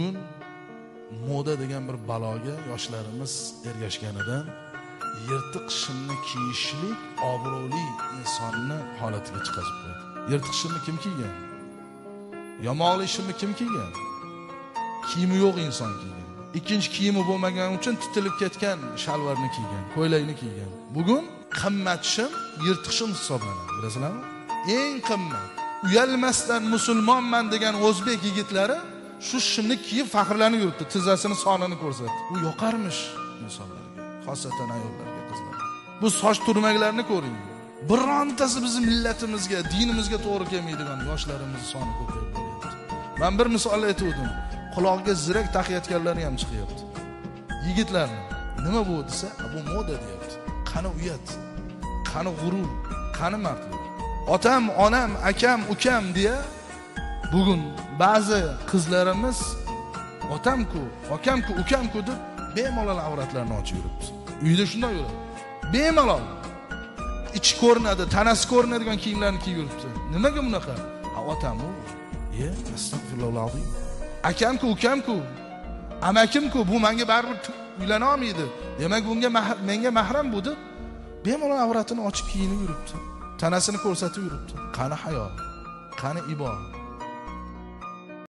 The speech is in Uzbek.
bugun moda degan bir baloga yoshlarimiz ergashganidan yirtiq shimni kiyishlik obro'li insonni holatiga chiqazib qo'ydi. Yirtiq shimni kim kiygan? Yamoqli shimni kim kiygan? Kiyimi yo'q inson kiygan. Ikkinchi kiyimi bo'lmagani uchun titilib ketgan shalvarni kiygan, ko'ylakni kiygan. Bugun qimmat shim yirtiq shim hisoblanadi, bilasizlarmi? Eng qimmat. Uyalmasdan musulmonman degan o'zbek yigitlari shu shimni kiyib faxrlanib yuribdi, tizzasini sonini ko'rsatdi. Bu yoqarmish insonlarga, xosatan ayollarga, qizlarga. Bu soch turmaklarini ko'ring. Birontasi bizning millatimizga, dinimizga to'g'ri kelmaydigan yoshlarimiz soni ko'payib boryapti. Men bir misol aytdim. Quloqga zirak taqiyotganlari ham chiqyapti. Yigitlarni nima bu desa, bu moda deyapti. Qani uyat, qani g'urur, qani mardlik. Otam, onam, akam, ukam deya bugun ba'zi qizlarimiz otam-ku, akam-ku, ukam-ku deb bemalol avratlarini ochib yuribdi. Uyda shunday yuradi. Bemalol. Ichi ko'rinadi, tanasi ko'rinadigan kiyimlarni kiyib yuribdi. Nimaga bunaqa? Otam-ku. Astagfirullah. Akamku, ukamku, amakimku, bu menga baribir uylana olmaydi. Demak, menga mahram bu deb bemalol avratini ochib kiyinib yuribdi. Tanasini ko'rsatib yuribdi. Qani hayo? Qani ibo?